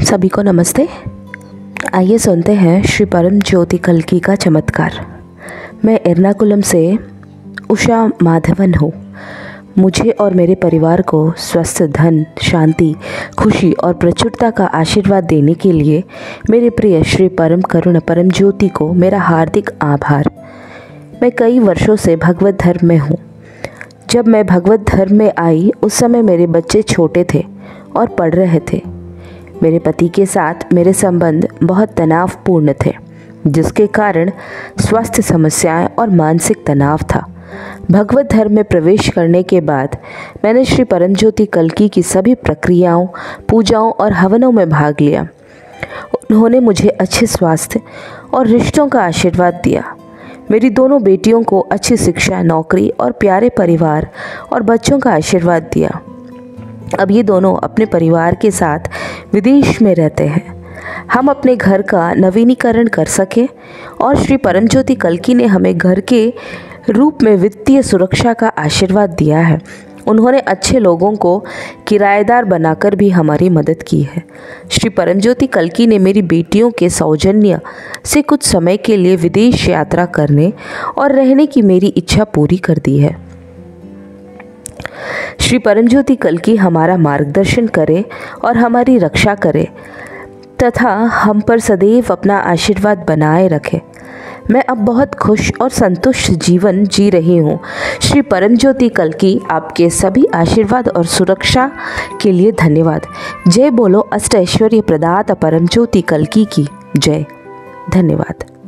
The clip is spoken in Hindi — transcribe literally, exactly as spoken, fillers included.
सभी को नमस्ते। आइए सुनते हैं श्री परम ज्योति कल्की का चमत्कार। मैं एर्नाकुलम से उषा माधवन हूँ। मुझे और मेरे परिवार को स्वस्थ, धन, शांति, खुशी और प्रचुरता का आशीर्वाद देने के लिए मेरे प्रिय श्री परम करुण परम ज्योति को मेरा हार्दिक आभार। मैं कई वर्षों से भगवत धर्म में हूँ। जब मैं भगवत धर्म में आई उस समय मेरे बच्चे छोटे थे और पढ़ रहे थे। मेरे पति के साथ मेरे संबंध बहुत तनावपूर्ण थे, जिसके कारण स्वास्थ्य समस्याएं और मानसिक तनाव था। भगवत धर्म में प्रवेश करने के बाद मैंने श्री परम ज्योति कल्की की सभी प्रक्रियाओं, पूजाओं और हवनों में भाग लिया। उन्होंने मुझे अच्छे स्वास्थ्य और रिश्तों का आशीर्वाद दिया। मेरी दोनों बेटियों को अच्छी शिक्षा, नौकरी और प्यारे परिवार और बच्चों का आशीर्वाद दिया। अब ये दोनों अपने परिवार के साथ विदेश में रहते हैं। हम अपने घर का नवीनीकरण कर सके और श्री परम ज्योति कल्की ने हमें घर के रूप में वित्तीय सुरक्षा का आशीर्वाद दिया है। उन्होंने अच्छे लोगों को किराएदार बनाकर भी हमारी मदद की है। श्री परम ज्योति कल्की ने मेरी बेटियों के सौजन्य से कुछ समय के लिए विदेश यात्रा करने और रहने की मेरी इच्छा पूरी कर दी है। श्री परम ज्योति कल्की हमारा मार्गदर्शन करे और हमारी रक्षा करे तथा हम पर सदैव अपना आशीर्वाद बनाए रखे। मैं अब बहुत खुश और संतुष्ट जीवन जी रही हूँ। श्री परम ज्योति कल्की आपके सभी आशीर्वाद और सुरक्षा के लिए धन्यवाद। जय बोलो अष्ट ऐश्वर्य प्रदाता परम ज्योति कल्की की जय। धन्यवाद।